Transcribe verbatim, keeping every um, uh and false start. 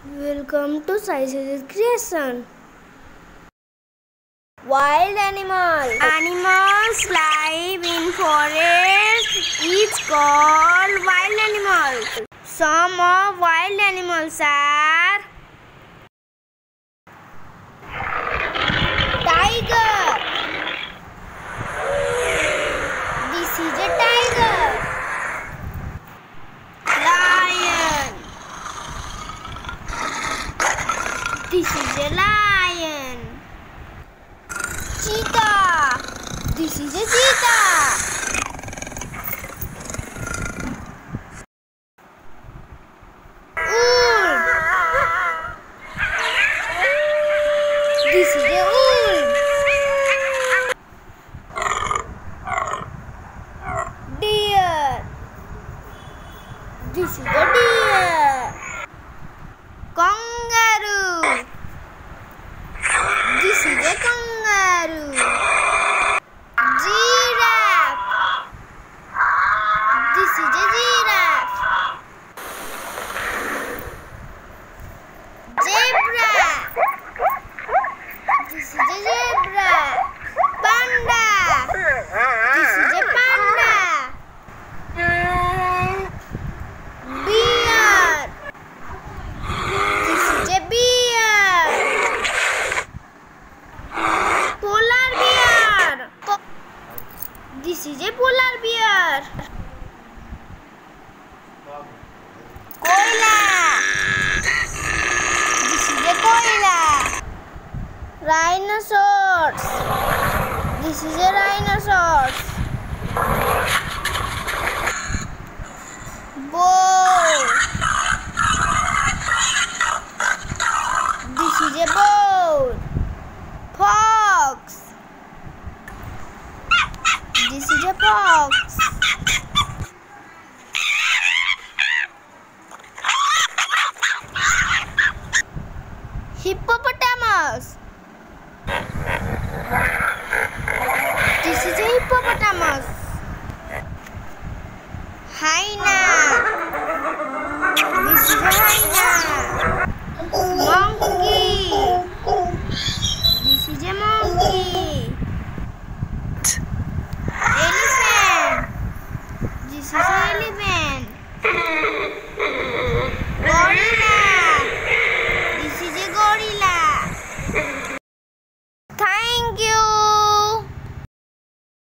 Welcome to Sai's Creation. Wild animals. Animals live in forests is called wild animals. Some of wild animals are tiger. This is a tiger. Lion. This is a lion. Cheetah. This is a cheetah. Wolf. This is a wolf. Deer. This is a deer. Kangaroo. This is a kangaroo. Giraffe. This is a giraffe. Zebra. This is a zebra. Panda. This is a panda. Bear. This is a bear. Polar bear. This is a polar bear. Koala. This is a koala. Rhinoceros. This is a rhinoceros. Boar. This is a boar. Fox. This is a fox. Hippopotamus.